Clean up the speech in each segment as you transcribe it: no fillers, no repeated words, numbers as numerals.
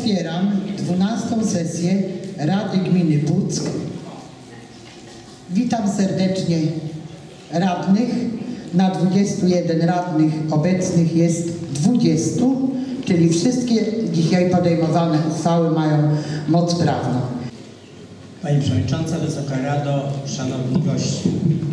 Otwieram 12. sesję Rady Gminy Puck. Witam serdecznie radnych. Na 21 radnych obecnych jest 20, czyli wszystkie dzisiaj podejmowane uchwały mają moc prawną. Pani Przewodnicząca, Wysoka Rado, Szanowni goście.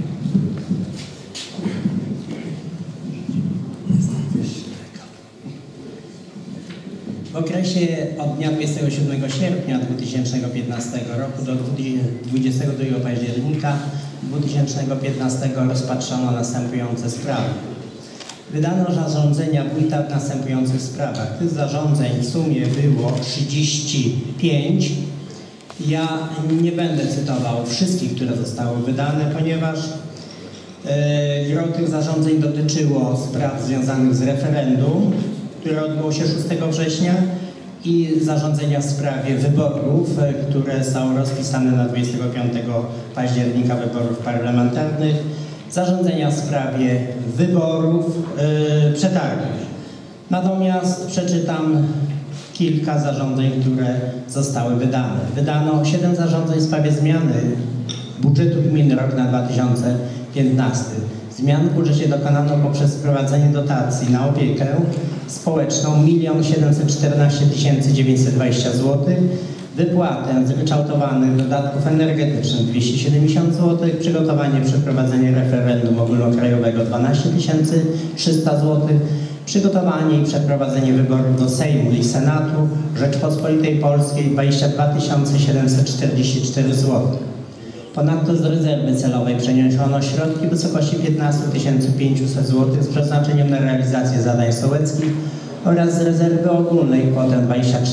W okresie od dnia 27 sierpnia 2015 roku do 22 października 2015 rozpatrzono następujące sprawy. Wydano zarządzenia wójta w następujących sprawach. Tych zarządzeń w sumie było 35. Ja nie będę cytował wszystkich, które zostały wydane, ponieważ gro tych zarządzeń dotyczyło spraw związanych z referendum, które odbyło się 6 września i zarządzenia w sprawie wyborów, które są rozpisane na 25 października wyborów parlamentarnych, zarządzenia w sprawie wyborów, przetargów. Natomiast przeczytam kilka zarządzeń, które zostały wydane. Wydano 7 zarządzeń w sprawie zmiany budżetu gminy rok na 2015. Zmian w budżecie dokonano poprzez wprowadzenie dotacji na opiekę społeczną 1 714 920 zł, wypłatę zryczałtowanych dodatków energetycznych 270 zł, przygotowanie przeprowadzenie referendum ogólnokrajowego 12 300 zł, przygotowanie i przeprowadzenie wyborów do Sejmu i Senatu Rzeczpospolitej Polskiej 22 744 zł. Ponadto z rezerwy celowej przeniesiono środki w wysokości 15 500 zł z przeznaczeniem na realizację zadań sołeckich oraz z rezerwy ogólnej kwotę 23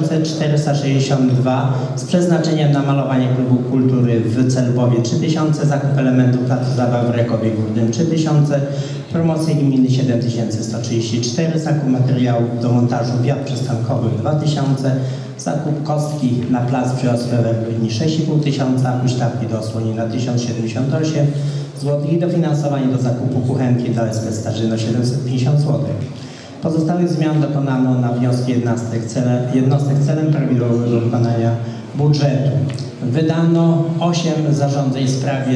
462 z przeznaczeniem na malowanie klubu kultury w Celbowie 3000, zakup elementów placu zabaw w Rekowie Górnym 3000, promocje gminy 7134, zakup materiałów do montażu wiat przystankowych 2000, zakup kostki na plac przy Ostrowie w Gdyni 6500, huśtawki do osłonina 1078 zł i dofinansowanie do zakupu kuchenki dla OSP Starzyno 750 zł. Pozostałych zmian dokonano na wnioski jednostek celem prawidłowego wykonania budżetu. Wydano 8 zarządzeń w sprawie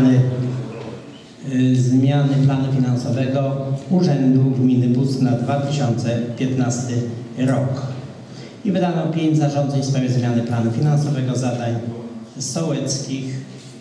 zmiany planu finansowego Urzędu Gminy Puck na 2015 rok. I wydano 5 zarządzeń w sprawie zmiany planu finansowego zadań sołeckich,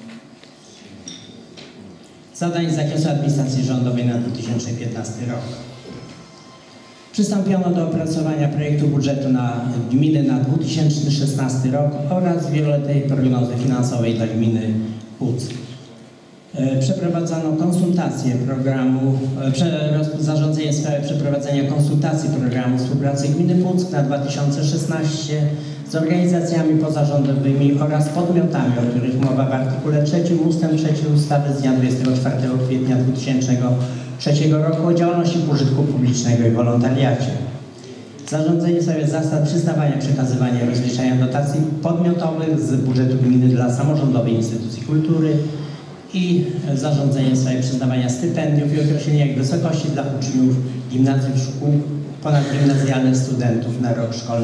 zadań z zakresu administracji rządowej na 2015 rok. Przystąpiono do opracowania projektu budżetu na gminy na 2016 rok oraz wieloletniej prognozy finansowej dla gminy Puck. Przeprowadzono konsultacje programu, zarządzenie w sprawie przeprowadzenia konsultacji programu współpracy gminy Puck na 2016 z organizacjami pozarządowymi oraz podmiotami, o których mowa w artykule 3 ust. 3 ustawy z dnia 24 kwietnia 2003 roku o działalności pożytku publicznego i wolontariacie. Zarządzenie w sprawie zasad przyznawania, przekazywania i rozliczania dotacji podmiotowych z budżetu gminy dla samorządowej instytucji kultury i zarządzenie w sprawie przyznawania stypendiów i określenia ich wysokości dla uczniów gimnazjów, szkół ponadgimnazjalnych, studentów na rok szkolny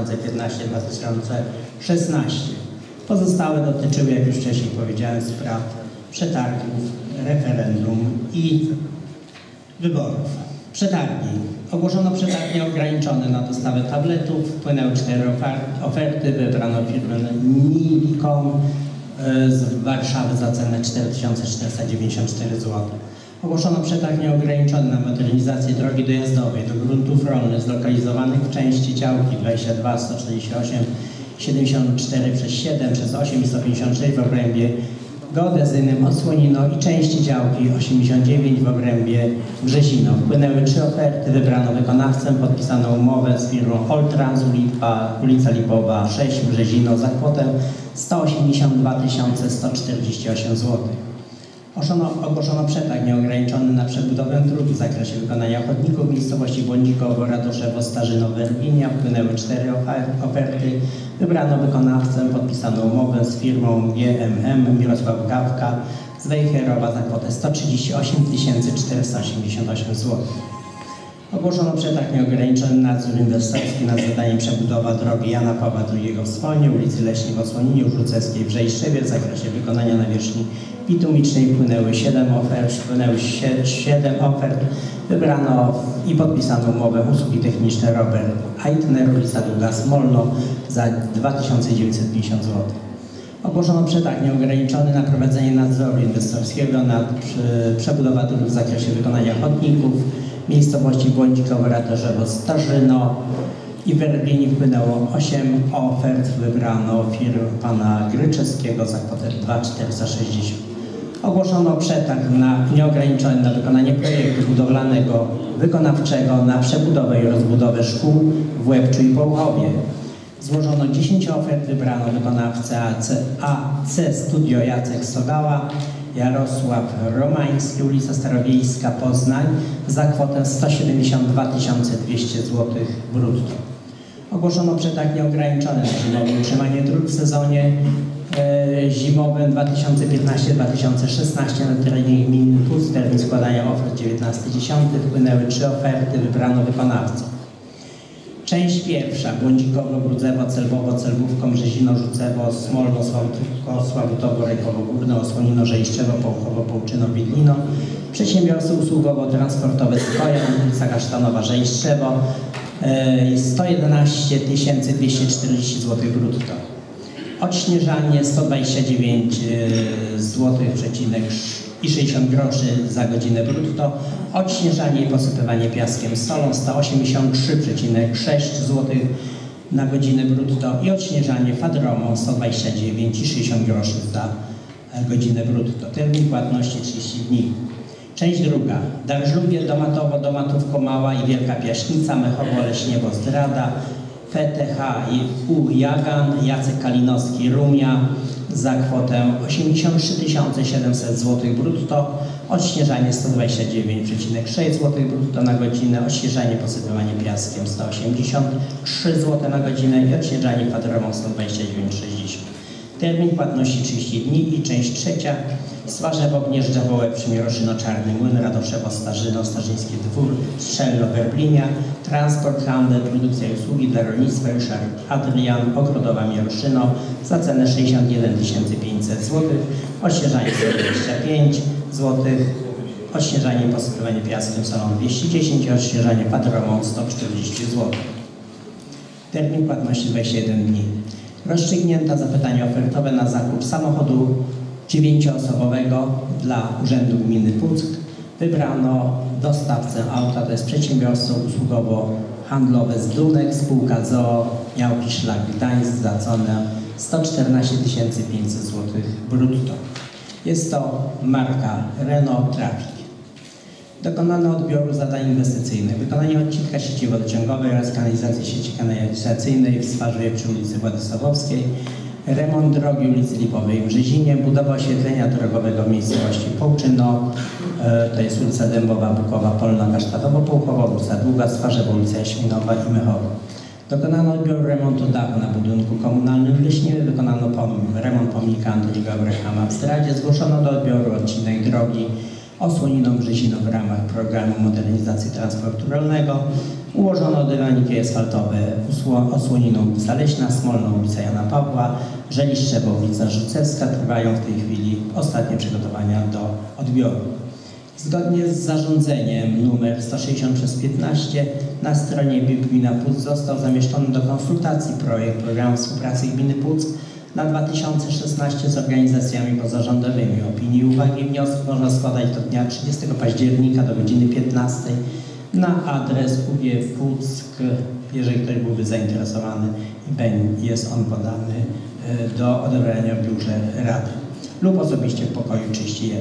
2015-2016. Pozostałe dotyczyły, jak już wcześniej powiedziałem, spraw przetargów, referendum i wyborów. Przetargi. Ogłoszono przetarg nieograniczony na dostawę tabletów. Wpłynęły 4 oferty. Wybrano firmę Nilicom z Warszawy za cenę 4494 zł. Ogłoszono przetarg nieograniczony na modernizację drogi dojazdowej do gruntów rolnych zlokalizowanych w części działki 22 148 74 przez 7 przez 8 i 156 w obrębie Geodezynym, Osłonino i części działki 89 w obrębie Brzezino. Wpłynęły 3 oferty, wybrano wykonawcę, podpisano umowę z firmą Oltrans, ulica Lipowa 6 Brzezino za kwotę 182 148 zł. Ogłoszono przetarg nieograniczony na przebudowę dróg w zakresie wykonania chodników w miejscowości Błądzikowo, Radoszewo, Starzyno, Werbinia. Wpłynęły 4 oferty. Wybrano wykonawcę, podpisano umowę z firmą GMM Mirosław Gawka z Wejherowa za kwotę 138 488 zł. Ogłoszono przetarg nieograniczony nadzór inwestorski nad zadaniem przebudowa drogi Jana Pawła II w Wschonie, ulicy Leśnej w Osłoninie, Żucewskiej w Żejszczywie w zakresie wykonania nawierzchni bitumicznej. Wpłynęły 7 ofert. Wybrano i podpisano umowę usługi techniczne Robert Eitner, ulica Długa Smolno za 2950 zł. Ogłoszono przetarg nieograniczony na prowadzenie nadzoru inwestorskiego nad przebudową dróg w zakresie wykonania chodników miejscowości Błądzikowo, Ratorzewo, Starzyno i w Werblinie. Wpłynęło 8 ofert. Wybrano firmę pana Gryczewskiego za kwotę 2460. Ogłoszono przetarg nieograniczony na wykonanie projektu budowlanego wykonawczego na przebudowę i rozbudowę szkół w Łebczu i Połchowie. Złożono 10 ofert. Wybrano wykonawcę AC Studio Jacek Sogała, Jarosław Romański, ulica Starowiejska, Poznań za kwotę 172 200 zł brutto. Ogłoszono przetarg nieograniczony na zimowe utrzymanie dróg w sezonie zimowym 2015-2016 na terenie gminy Puck. Termin składania ofert 19.10. Wpłynęły 3 oferty. Wybrano wykonawców. Część pierwsza: Błądzikowo, Brudzewo, Celbowo, Celbówko, Mrzezino, Żucewo, Smolno, Sławutówko, Sławotowo, Rejkowo Górne, Osłonino, Żejszczewo, Połchowo, Połczyno, Widlino. Przedsiębiorstwo usługowo-transportowe Skojan, ulica Kasztanowa, Żejszczewo, 111 240 zł brutto. Odśnieżanie 129 zł i 60 groszy za godzinę brutto. Odśnieżanie i posypywanie piaskiem z solą 183,6 zł na godzinę brutto i odśnieżanie fadromą 129 i 60 groszy za godzinę brutto. Termin płatności 30 dni. Część druga: Darżlubie, Domatowo, Domatówko Mała i Wielka Piaśnica, Mechowo, Leśniewo, Zdrada, PTH i U Jagan, Jacek Kalinowski, Rumia za kwotę 83 700 zł brutto, odśnieżanie 129,6 zł brutto na godzinę, odśnieżanie, posypywanie piaskiem 183 zł na godzinę i odśnieżanie kwaterową 129,60. Termin płatności 30 dni. I część trzecia: Swarzewo, Gnieżdżewo, Łebcz, Mieroszyno, Czarny Młyn, Radoszewo, Starzyno, Starzyński Dwór, Strzelno, Werblinia, transport, handel, produkcja i usługi dla rolnictwa, Ryszard Adrian, Ogrodowa, Mieroszyno za cenę 61 500 zł, odśnieżanie 125 zł, odśnieżanie i posypywanie piaskiem solą 210 i odśnieżanie patromą 140 zł. Termin płatności 21 dni. Rozstrzygnięto zapytanie ofertowe na zakup samochodu 9-osobowego dla Urzędu Gminy Puck. Wybrano dostawcę auta, to jest przedsiębiorstwo usługowo-handlowe Zdunek, spółka ZOO Miałki Szlak Gdańsk za cenę 114 500 zł brutto. Jest to marka Renault Trafic. Dokonano odbioru zadań inwestycyjnych. Wykonanie odcinka sieci wodociągowej oraz kanalizacji sieci kanalizacyjnej w Swarzewie przy ulicy Władysławowskiej, remont drogi ulicy Lipowej w Brzezinie, budowa oświetlenia drogowego w miejscowości Połczyno, to jest ulica Dębowa, Bukowa, Polna, Kasztanowo, Połchowo, ulica Długa, Swarzewo, ulica Jaśminowa i Mechowo. Dokonano odbioru remontu dachu na budynku komunalnym w Leśniwie, wykonano remont pomnika Antoniego Abrahama w Zdradzie, zgłoszono do odbioru odcinek drogi Osłoniną Brzezino w ramach programu modernizacji transportu rolnego, ułożono dywaniki asfaltowe Osłoniną ulica Leśna, Smolną ulica Jana Pawła, Żeliszczewo ulica Żucewska. Trwają w tej chwili ostatnie przygotowania do odbioru. Zgodnie z zarządzeniem nr 160/15 na stronie Gmina Puck został zamieszczony do konsultacji projekt programu współpracy Gminy Puck na 2016 z organizacjami pozarządowymi. Opinii, uwagi i wnioski można składać do dnia 30 października do godziny 15 na adres UG Puck, jeżeli ktoś byłby zainteresowany, jest on podany do odebrania w biurze Rady lub osobiście w pokoju 31.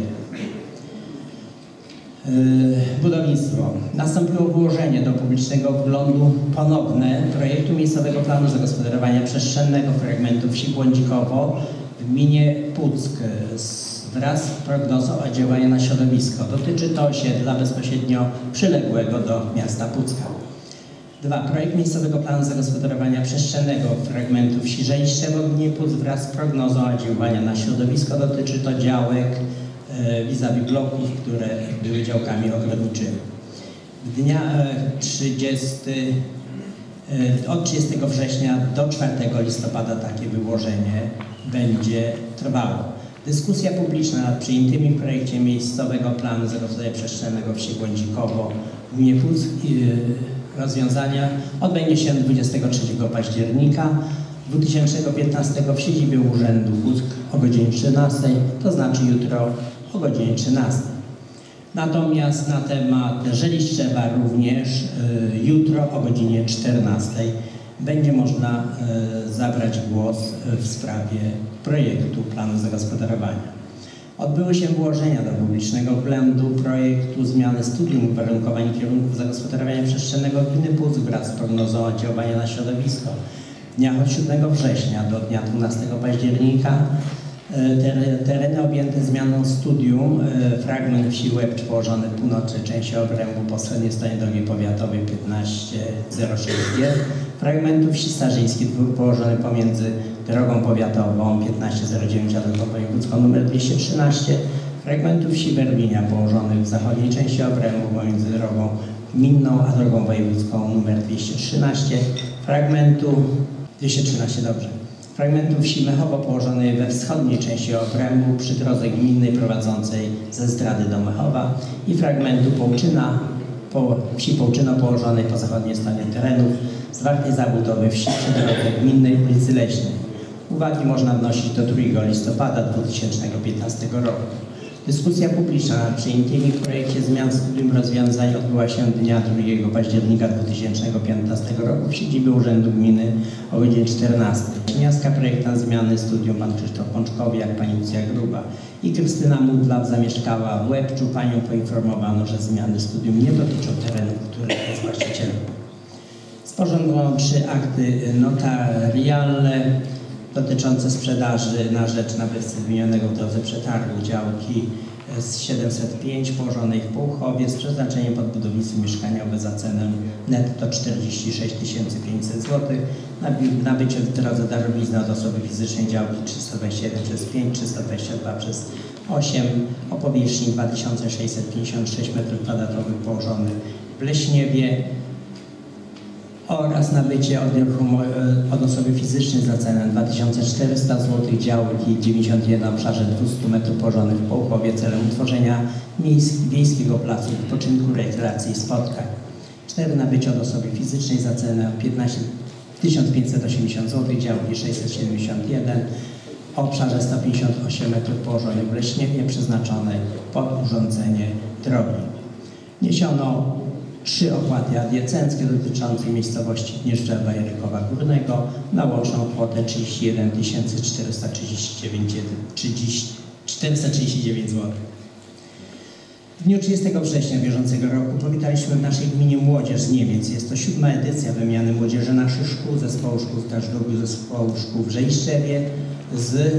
Budownictwo. Nastąpiło włożenie do publicznego wglądu ponowne projektu miejscowego planu zagospodarowania przestrzennego fragmentu wsi Błądzikowo w gminie Puck wraz z prognozą oddziaływania na środowisko. Dotyczy to osiedla bezpośrednio przyległego do miasta Pucka. 2. Projekt miejscowego planu zagospodarowania przestrzennego fragmentu wsi Żejszczewo w gminie Puck wraz z prognozą oddziaływania na środowisko. Dotyczy to działek vis-a-vis bloków, które były działkami ogrodniczymi. Od 30 września do 4 listopada takie wyłożenie będzie trwało. Dyskusja publiczna nad przyjętymi w projekcie miejscowego planu zarządzania przestrzennego wsi Błędzikowo w gminie Puck rozwiązania odbędzie się 23 października 2015 w siedzibie Urzędu Puck o godzinie 13, to znaczy jutro o godzinie 13. Natomiast na temat Żeliszczewa również jutro o godzinie 14 będzie można zabrać głos w sprawie projektu planu zagospodarowania. Odbyły się włożenia do publicznego wglądu projektu zmiany studium uwarunkowań i kierunków zagospodarowania przestrzennego gminy Puck wraz z prognozą oddziaływania na środowisko. W dniach od 7 września do dnia 12 października tereny objęte zmianą studium, fragment wsi Łebcz położony w północnej części obrębu po wschodniej stronie drogi powiatowej 1506G, fragmentu wsi Starzyński Dwór położony pomiędzy drogą powiatową 1509 a drogą wojewódzką nr 213, fragmentu wsi Werbinia położonych w zachodniej części obrębu pomiędzy drogą gminną a drogą wojewódzką nr 213, fragmentu wsi Mechowo położonej we wschodniej części obrębu przy drodze gminnej prowadzącej ze Zdrady do Mechowa i fragmentu wsi Połczyno położonej po zachodniej stronie terenów zwartej zabudowy wsi przy drodze gminnej ulicy Leśnej. Uwagi można wnosić do 2 listopada 2015 roku. Dyskusja publiczna nad przyjętymi w projekcie zmian studium rozwiązań odbyła się dnia 2 października 2015 roku w siedzibie Urzędu Gminy o godzinie 14. Miasta projektant zmiany studium pan Krzysztof Pączkowiak, pani Lucja Gruba i Krystyna Mudlaw zamieszkała w Łebczu. Panią poinformowano, że zmiany studium nie dotyczą terenów, których jest właścicielem. Sporządzono 3 akty notarialne dotyczące sprzedaży na rzecz nabywcy wymienionego w drodze przetargu działki z 705 położonej w Połchowie z przeznaczeniem pod budownictwo mieszkaniowe za cenę netto 46 500 zł, nabycie w drodze darowizny od osoby fizycznej działki 321/5, 322/8 o powierzchni 2656 m2 położonych w Leśniewie oraz nabycie od osoby fizycznej za cenę 2400 zł działki 91 w obszarze 200 m położonych w Połchowie celem utworzenia wiejskiego placu wypoczynku, rekreacji i spotkań. 4 nabycie od osoby fizycznej za cenę 1580 zł działki 671 w obszarze 158 m położonych w Leśniewie przeznaczonej pod urządzenie drogi. Wniesiono 3 opłaty adiacenckie dotyczące miejscowości Gnieżdżewa i Rykowa Górnego na łączną kwotę 31 439 zł. W dniu 30 września bieżącego roku powitaliśmy w naszej gminie młodzież z Niemiec. Jest to 7. edycja wymiany młodzieży naszych szkół, zespołu szkół w Tarzdóbiu, zespołu szkół w Żeliszczewie z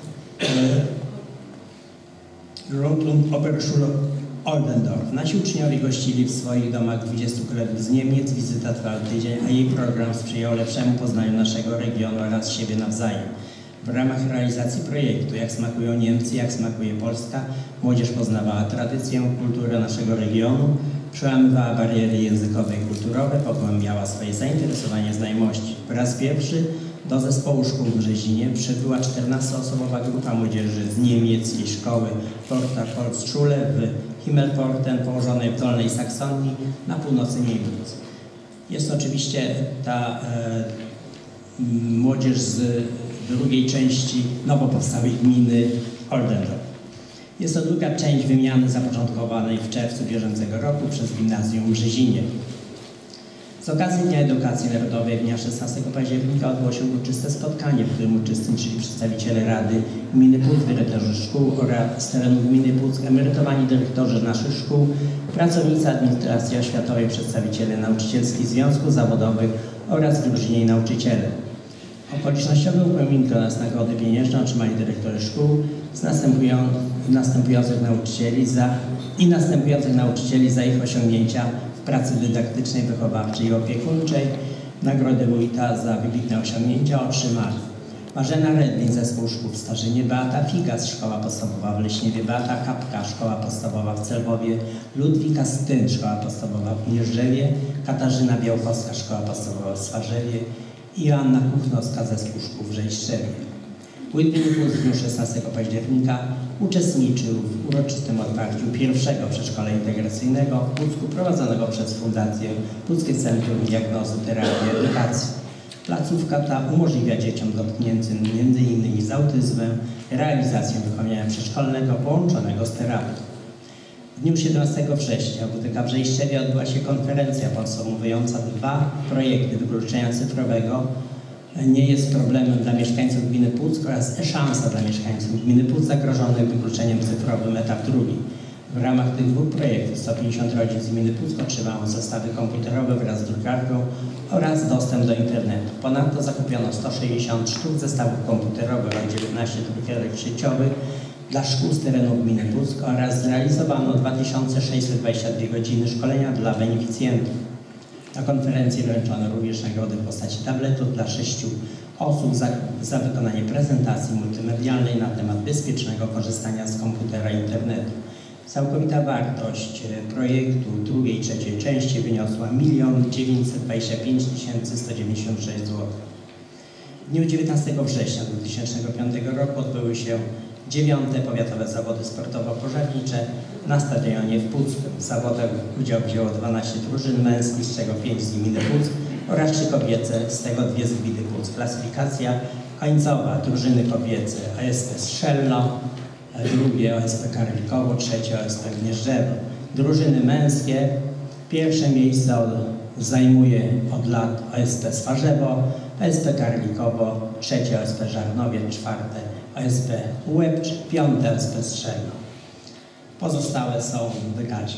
Rundlund Oberschule Oldendorf. Nasi uczniowie gościli w swoich domach 20 kolegów z Niemiec. Wizyta trwała tydzień, a jej program sprzyjał lepszemu poznaniu naszego regionu oraz siebie nawzajem. W ramach realizacji projektu Jak smakują Niemcy, jak smakuje Polska, młodzież poznawała tradycję, kulturę naszego regionu, przełamywała bariery językowe i kulturowe, pogłębiała swoje zainteresowanie, znajomości. Po raz pierwszy do zespołu szkół w Brzezinie przybyła 14-osobowa grupa młodzieży z niemieckiej szkoły Porta Volksschule w Himmelpforten, położonej w Dolnej Saksonii na północy Niemiec. Jest oczywiście ta młodzież z drugiej części nowo powstałej gminy Oldendorf. Jest to druga część wymiany zapoczątkowanej w czerwcu bieżącego roku przez Gimnazjum w Brzezinie. Z okazji Dnia Edukacji Narodowej dnia 16 października odbyło się uroczyste spotkanie, w którym uczestniczyli przedstawiciele Rady Gminy Puck, dyrektorzy szkół oraz z terenu Gminy Puck, emerytowani dyrektorzy naszych szkół, pracownicy administracji oświatowej, przedstawiciele nauczycielskich związków zawodowych oraz wyróżnieni i nauczyciele. Okolicznościowy upominek oraz nagrody pieniężne otrzymali dyrektorzy szkół z następujących nauczycieli za ich osiągnięcia w pracy dydaktycznej, wychowawczej i opiekuńczej. Nagrodę wójta za wybitne osiągnięcia otrzymali Marzena Redlin, Zespół Szkół w Starzynie, Beata Figas, Szkoła Podstawowa w Leśniewie, Beata Kapka, Szkoła Podstawowa w Celbowie, Ludwika Styn, Szkoła Podstawowa w Mierzewie, Katarzyna Białkowska, Szkoła Podstawowa w Swarzewie i Joanna Kuchnowska, Zespół Szkół w Żejszczewie. Wójt Gminy Puck w dniu 16 października uczestniczył w uroczystym otwarciu pierwszego przedszkola integracyjnego w Pucku prowadzonego przez Fundację Puckie Centrum Diagnozy, Terapii i Edukacji. Placówka ta umożliwia dzieciom dotkniętym m.in. z autyzmem realizację wychowania przedszkolnego połączonego z terapią. W dniu 17 września w WTK w Żejszczewie odbyła się konferencja podsumowująca 2 projekty wykluczenia cyfrowego. Nie jest problemem dla mieszkańców gminy Puck oraz szansa dla mieszkańców gminy Puck zagrożonych wykluczeniem cyfrowym, etap 2. W ramach tych 2 projektów 150 rodzin z gminy Puck otrzymało zestawy komputerowe wraz z drukarką oraz dostęp do internetu. Ponadto zakupiono 160 sztuk zestawów komputerowych oraz 19 drukarek sieciowych dla szkół z terenu gminy Puck oraz zrealizowano 2622 godziny szkolenia dla beneficjentów. Na konferencji wręczono również nagrody w postaci tabletów dla 6 osób za wykonanie prezentacji multimedialnej na temat bezpiecznego korzystania z komputera i internetu. Całkowita wartość projektu drugiej i trzeciej części wyniosła 1 925 196 zł. W dniu 19 września 2005 roku odbyły się 9. Powiatowe Zawody Sportowo-Pożarnicze na stadionie w Pucku. W zawodach udział wzięło 12 drużyn męskich, z czego 5 z gminy Puck oraz 3 kobiece, z tego 2 z gminy Puck. Klasyfikacja końcowa: drużyny kobiece ASP Strzelno, drugie OSP Karlikowo, trzecie OSP Gnieżdżewo. Drużyny męskie pierwsze miejsce zajmuje od lat OSP Swarzewo, OSP Karlikowo, trzecie OSP Żarnowiec, czwarte OSP Łebcz, piąte OSP Strzelno. Pozostałe są w wykazie.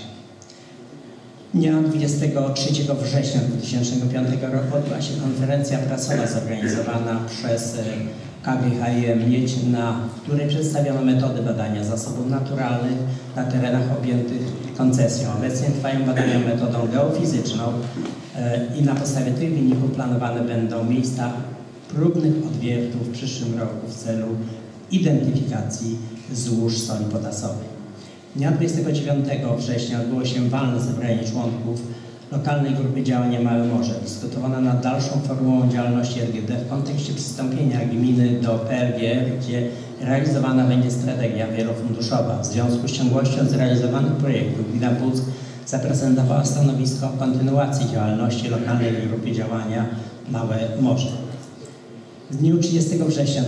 Dnia 23 września 2005 roku odbyła się konferencja prasowa zorganizowana przez KGHM Miedź, na której przedstawiono metody badania zasobów naturalnych na terenach objętych koncesją. Obecnie trwają badania metodą geofizyczną i na podstawie tych wyników planowane będą miejsca próbnych odwiertów w przyszłym roku w celu identyfikacji złóż soli potasowej. Dnia 29 września odbyło się walne zebranie członków lokalnej grupy działania Małe Morze. Dyskutowano nad dalszą formułą działalności RGD w kontekście przystąpienia gminy do PLG, gdzie realizowana będzie strategia wielofunduszowa. W związku z ciągłością zrealizowanych projektów gmina Puck zaprezentowała stanowisko o kontynuacji działalności lokalnej grupy działania Małe Morze. W dniu 30 września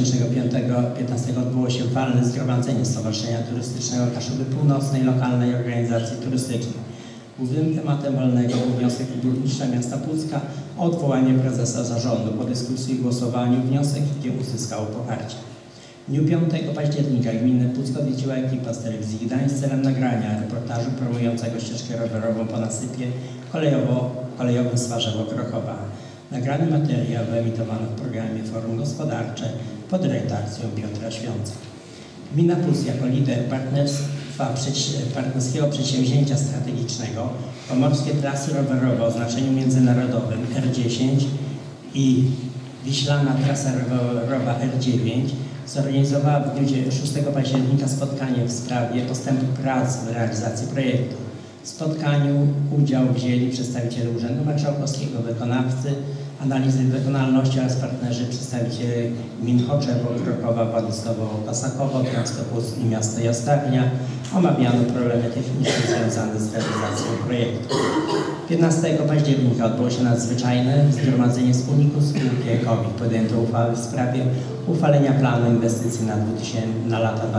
2015 odbyło się walne zgromadzenie Stowarzyszenia Turystycznego Kaszuby Północnej, lokalnej organizacji turystycznej. Głównym tematem walnego był wniosek burmistrza miasta Pucka o odwołanie prezesa zarządu. Po dyskusji i głosowaniu wniosek nie uzyskał poparcia. W dniu 5 października gminę Puck odwiedziła ekipa z telewizji Gdańsk celem nagrania reportażu promującego ścieżkę rowerową po nasypie kolejowym Swarzewo-Krokowa. Nagrany materiał wyemitowano w programie Forum Gospodarcze pod redakcją Piotra Świąca. Gmina Puck jako lider partnerskiego przedsięwzięcia strategicznego Pomorskie Trasy Rowerowe o znaczeniu międzynarodowym R10 i Wiślana Trasa Rowerowa R9 zorganizowała w dniu 6 października spotkanie w sprawie postępu prac w realizacji projektu. W spotkaniu udział wzięli przedstawiciele Urzędu Marszałkowskiego, wykonawcy analizy wykonalności oraz partnerzy, przedstawiciele gmin Choczewo, Krokowa, Władysławowo, Kosakowo, Miasto Puck i miasto Jastarnia. Omawiano problemy techniczne związane z realizacją projektu. 15 października odbyło się nadzwyczajne zgromadzenie wspólników spółki Ekowik. Podjęto uchwałę w sprawie uchwalenia planu inwestycji na lata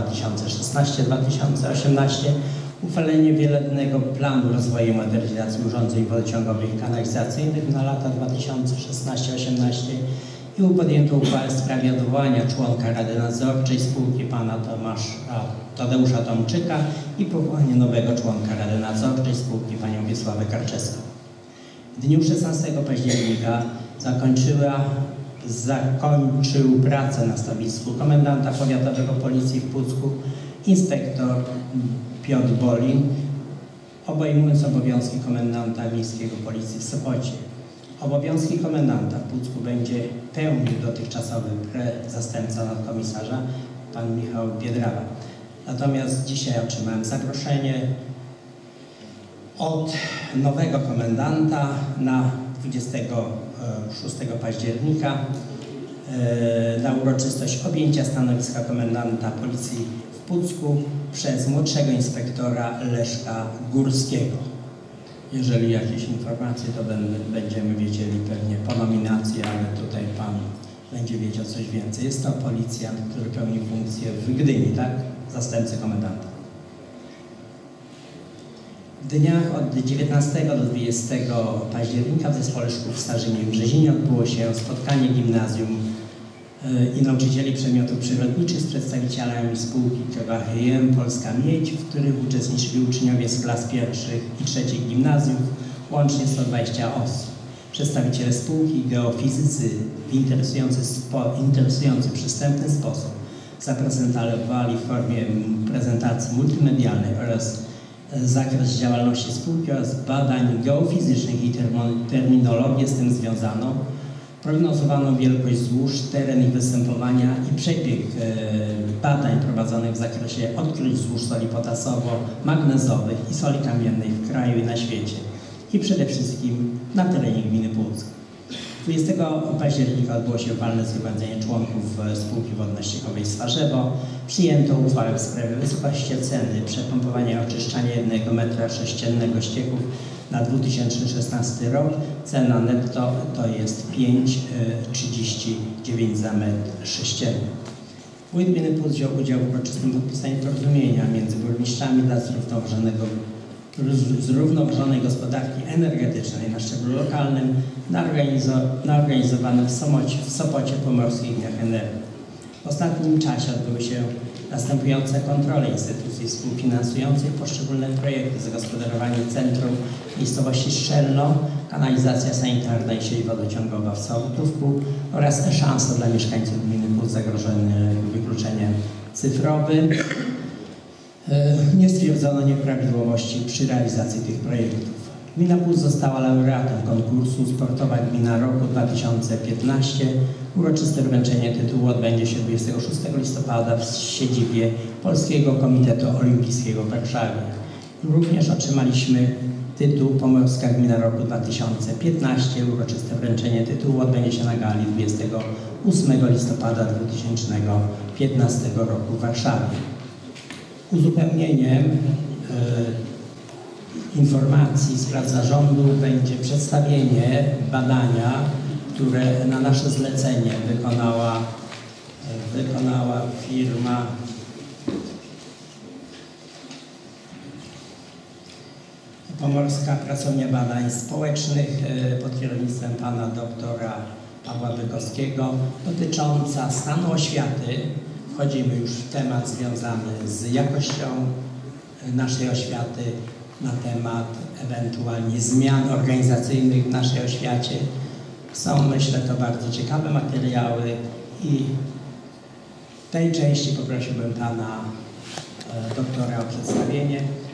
2016-2018, uchwalenie wieloletniego planu rozwoju i modernizacji urządzeń wodociągowych i kanalizacyjnych na lata 2016-2018 i podjęto uchwałę w sprawie odwołania członka Rady Nadzorczej spółki pana Tadeusza Tomczyka i powołanie nowego członka Rady Nadzorczej spółki panią Wiesławę Karczewską. W dniu 16 października zakończył pracę na stanowisku komendanta powiatowego Policji w Pucku inspektor Piotr Bolin, obejmując obowiązki komendanta miejskiego Policji w Sopocie. Obowiązki komendanta w Pucku będzie pełnił dotychczasowy zastępca nadkomisarza, pan Michał Biedrawa. Natomiast dzisiaj otrzymałem zaproszenie od nowego komendanta na 26 października na uroczystość objęcia stanowiska komendanta policji w Pucku przez młodszego inspektora Leszka Górskiego. Jeżeli jakieś informacje, to będziemy wiedzieli pewnie po nominacji, ale tutaj Pan będzie wiedział coś więcej. Jest to policjant, który pełni funkcję w Gdyni, tak? Zastępcy komendanta. W dniach od 19 do 20 października w Zespole Szkół w Starzynie w Brzezinie odbyło się spotkanie gimnazjum i nauczycieli przedmiotów przyrodniczych z przedstawicielami spółki KGHM Polska Miedź, w których uczestniczyli uczniowie z klas pierwszych i trzecich gimnazjów, łącznie 120 osób. Przedstawiciele spółki i geofizycy w interesujący przystępny sposób zaprezentowali w formie prezentacji multimedialnej oraz zakres działalności spółki oraz badań geofizycznych i terminologię z tym związaną, prognozowaną wielkość złóż, teren ich występowania i przebieg badań prowadzonych w zakresie odkryć złóż soli potasowo-magnezowych i soli kamiennej w kraju i na świecie i przede wszystkim na terenie gminy Puck. 20 października odbyło się walne zgromadzenie członków spółki wodno-ściekowej Swarzewo. Przyjęto uchwałę w sprawie wysokości ceny przepompowania i oczyszczania 1 metra sześciennego ścieków na 2016 rok. Cena netto to jest 5,39 za metr sześcienny. Wójt gminy Puck wziął udział w uroczystym podpisaniu porozumienia między burmistrzami dla zrównoważonej gospodarki energetycznej na szczeblu lokalnym na organizowanym w Sopocie Pomorskich Dniach Energii. W ostatnim czasie odbyły się następujące kontrole instytucji współfinansujących poszczególne projekty: zagospodarowanie centrum miejscowości Strzelno, kanalizacja sanitarna i sieć wodociągowa w Sołtówku oraz szansa dla mieszkańców gminy Puck zagrożonych wykluczeniem cyfrowym. Nie stwierdzono nieprawidłowości przy realizacji tych projektów. Gmina Puck została laureatem konkursu Sportowa Gmina Roku 2015. Uroczyste wręczenie tytułu odbędzie się 26 listopada w siedzibie Polskiego Komitetu Olimpijskiego w Warszawie. Również otrzymaliśmy tytuł Pomorska Gmina Roku 2015. Uroczyste wręczenie tytułu odbędzie się na gali 28 listopada 2015 roku w Warszawie. Uzupełnieniem informacji z prac zarządu będzie przedstawienie badania, które na nasze zlecenie wykonała firma Pomorska Pracownia Badań Społecznych pod kierownictwem pana doktora Pawła Bykowskiego, dotycząca stanu oświaty. Wchodzimy już w temat związany z jakością naszej oświaty, na temat ewentualnie zmian organizacyjnych w naszej oświacie. Są, myślę, to bardzo ciekawe materiały i w tej części poprosiłbym pana doktora o przedstawienie.